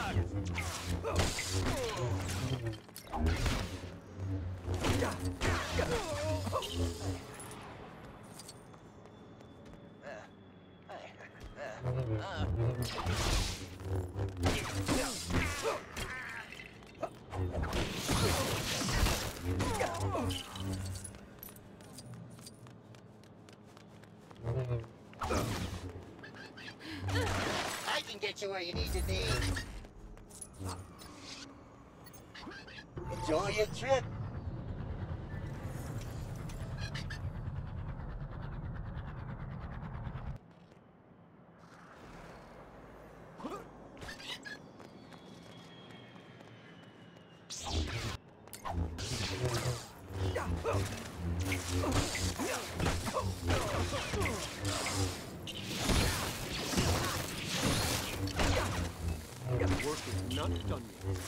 I can get you where you need to be. Enjoy your trip. Work is not done yet.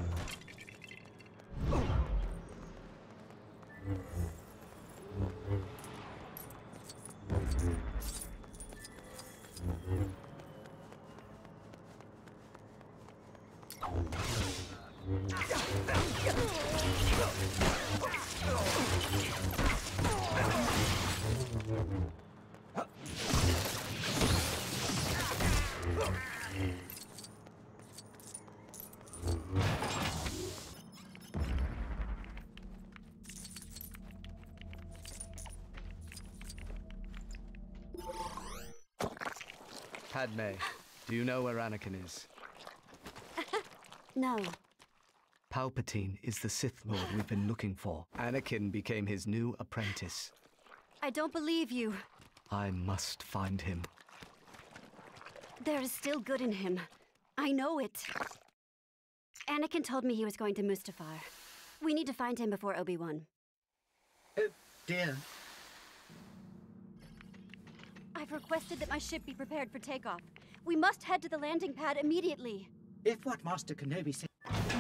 Padme, do you know where Anakin is? No. Palpatine is the Sith Lord we've been looking for. Anakin became his new apprentice. I don't believe you. I must find him. There is still good in him. I know it. Anakin told me he was going to Mustafar. We need to find him before Obi-Wan. Oh, dear. I've requested that my ship be prepared for takeoff. We must head to the landing pad immediately. If what Master Kenobi said...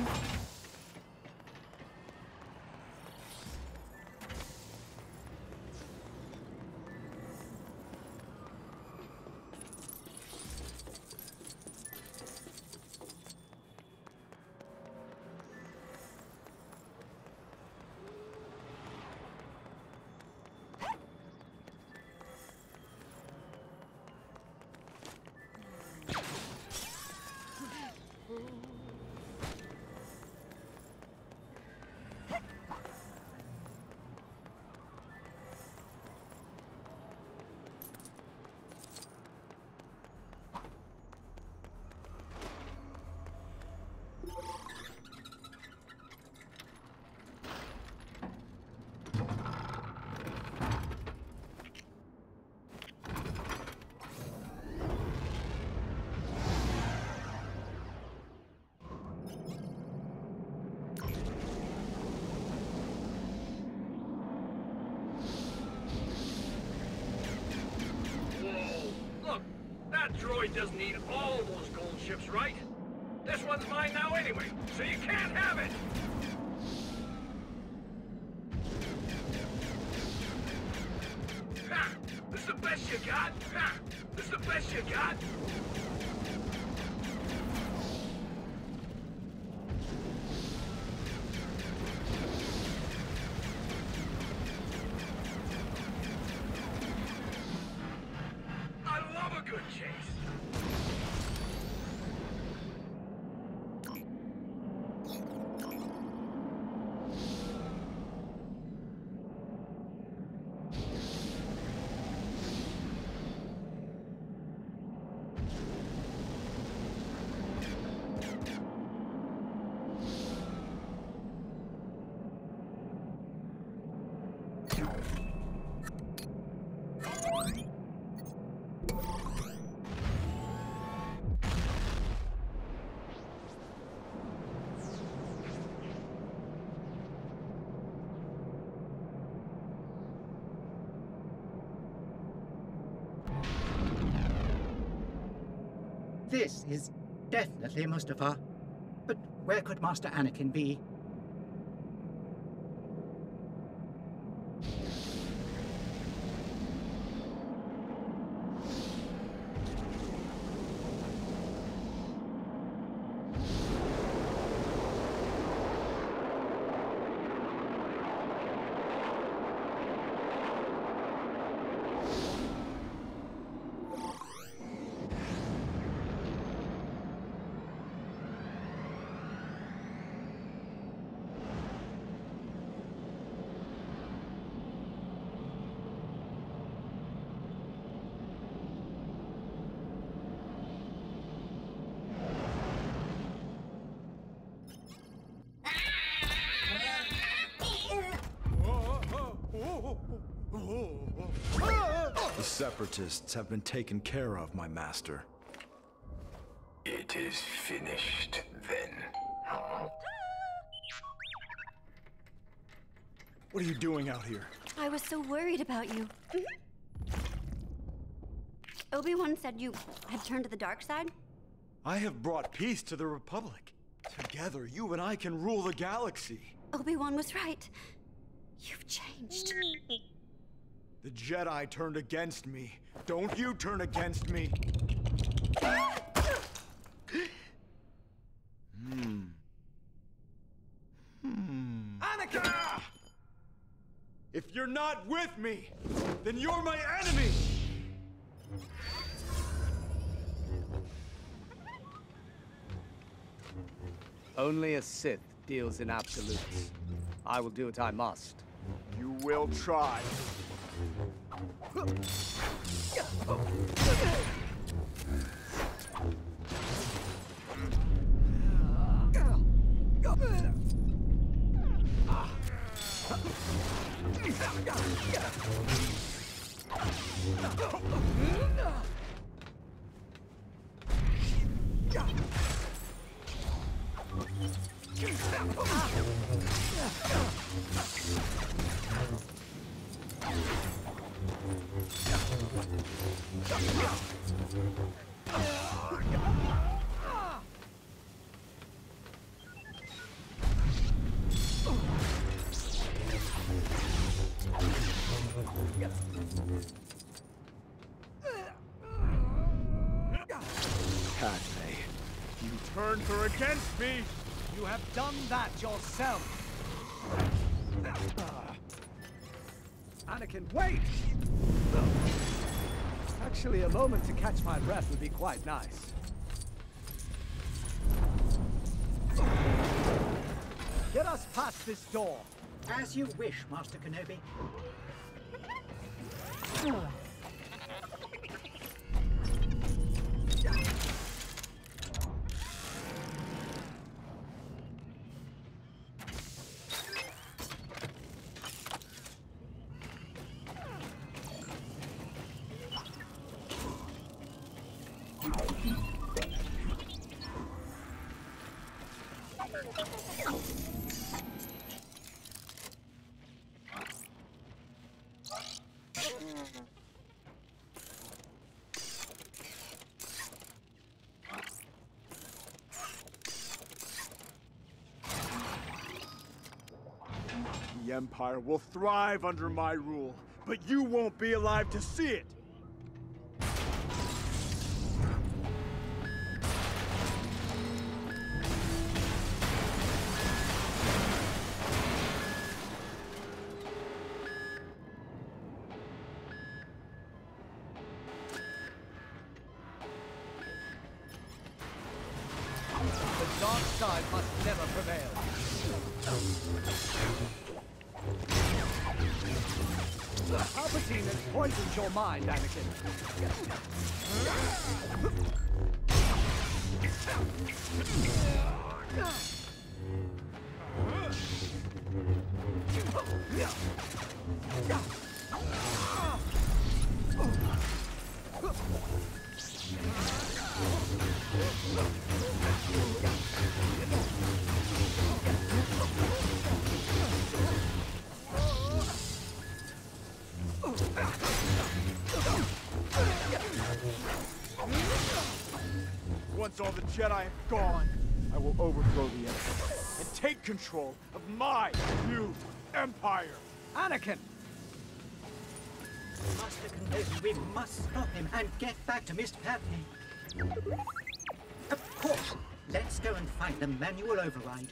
That droid doesn't need all those gold ships, right? This one's mine now anyway, so you can't have it! Ha! This is the best you got? Ha! This is the best you got? I love a good chase! This is definitely Mustafar. But where could Master Anakin be? The Separatists have been taken care of, my master. It is finished, then. What are you doing out here? I was so worried about you. Obi-Wan said you had turned to the dark side? I have brought peace to the Republic. Together, you and I can rule the galaxy. Obi-Wan was right. You've changed. The Jedi turned against me. Don't you turn against me. Anakin! If you're not with me, then you're my enemy! Only a Sith deals in absolutes. I will do what I must. You will try. Padme, you turned her against me! You have done that yourself! Anakin, wait! Actually, a moment to catch my breath would be quite nice. Get us past this door! As you wish, Master Kenobi. The Empire will thrive under my rule, but you won't be alive to see it! The dark side must never prevail. Palpatine has poisoned your mind, Anakin. Once all the Jedi have gone, I will overthrow the Empire and take control of my new Empire! Anakin! Master Kenobi, we must stop him and get back to Mr. Padme. Of course. Let's go and find the manual override.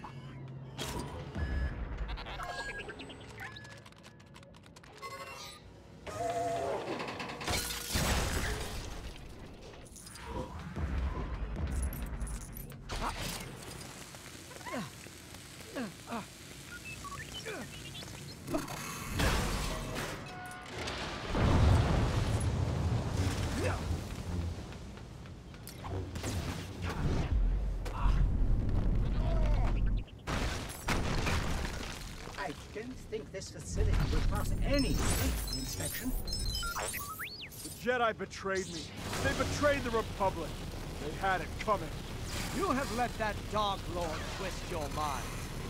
I don't think this facility will pass any safety inspection. Jedi betrayed me. They betrayed the Republic. They had it coming. You have let that Dark Lord twist your mind.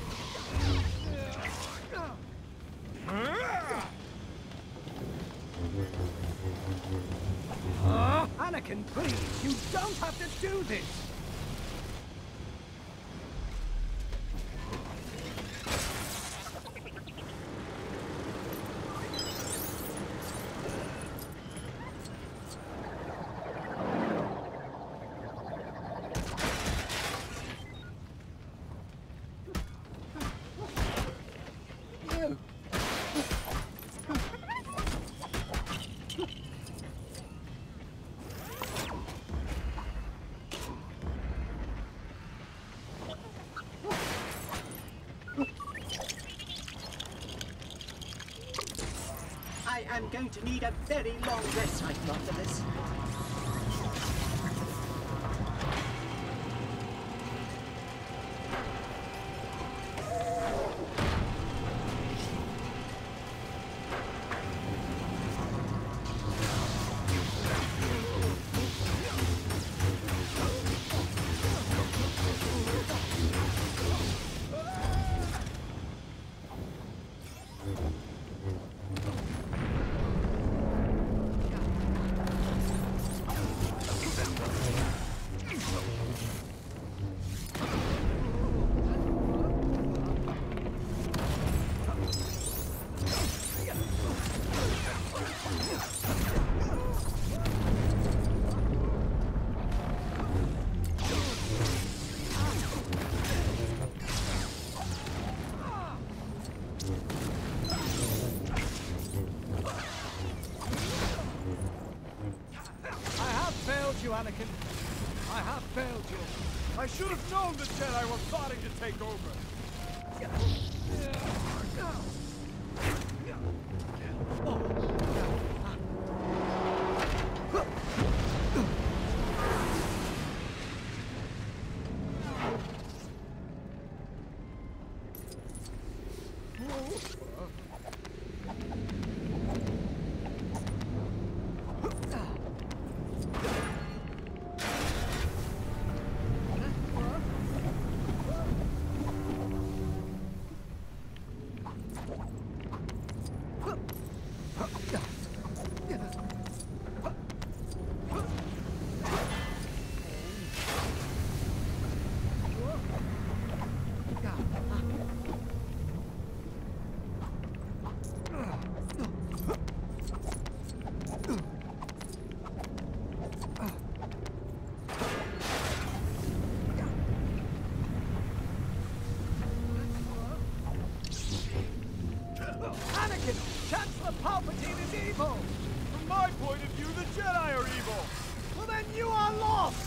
Anakin, please, you don't have to do this! I'm going to need a very long rest cycle after this. Anakin, I have failed you. I should have known the Jedi were plotting to take over. Chancellor Palpatine is evil! From my point of view, the Jedi are evil! Well, then you are lost!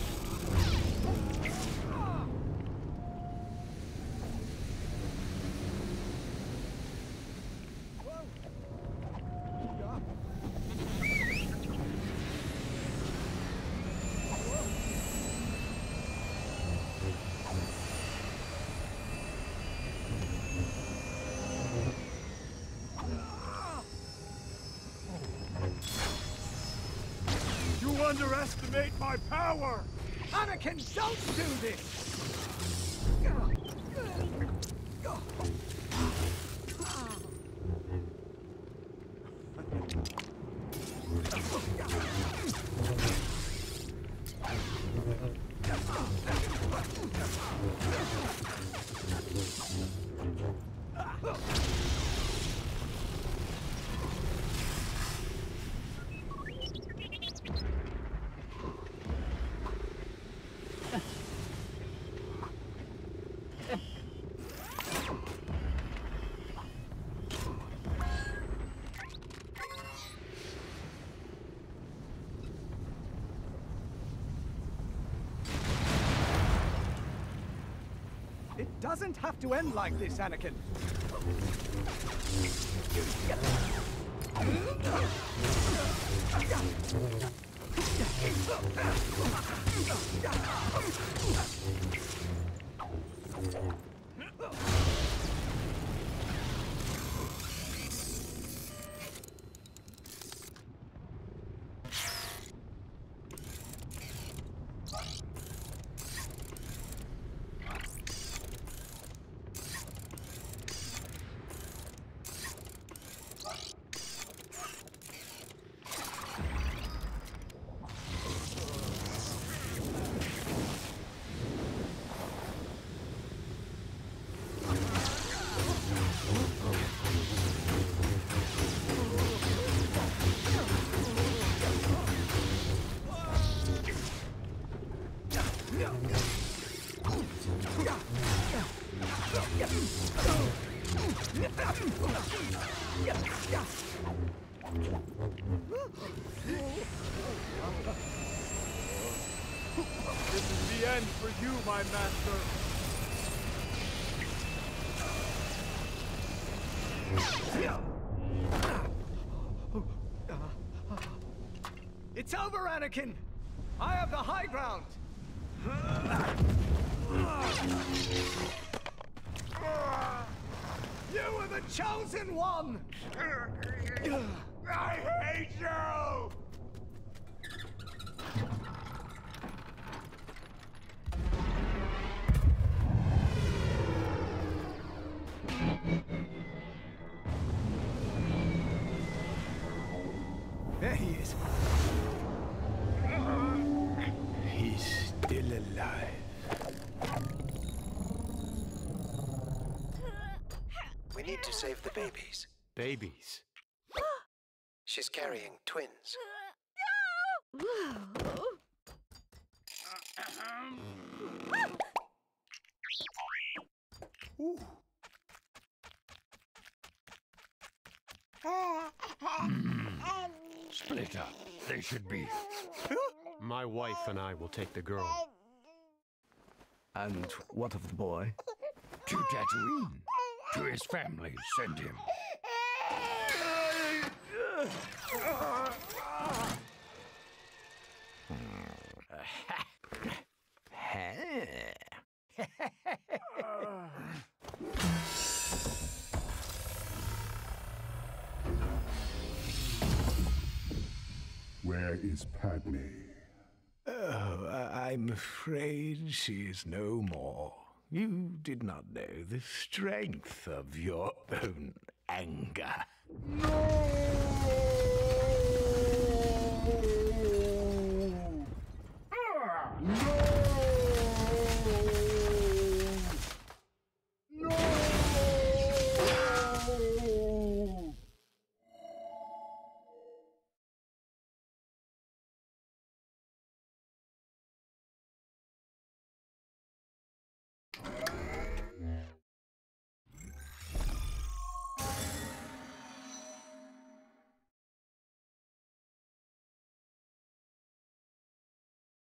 You underestimate my power! Anakin, don't do this! It doesn't have to end like this, Anakin. This is the end for you, my master. It's over, Anakin! I have the high ground! You are the chosen one! I hate you! There he is. He's still alive. We need to save the babies. Babies. She's carrying twins. Split up. They should be. My wife and I will take the girl. And what of the boy? To Tatooine. To his family. Send him. Where is Padme? Oh, I'm afraid she is no more. You did not know the strength of your own anger. No!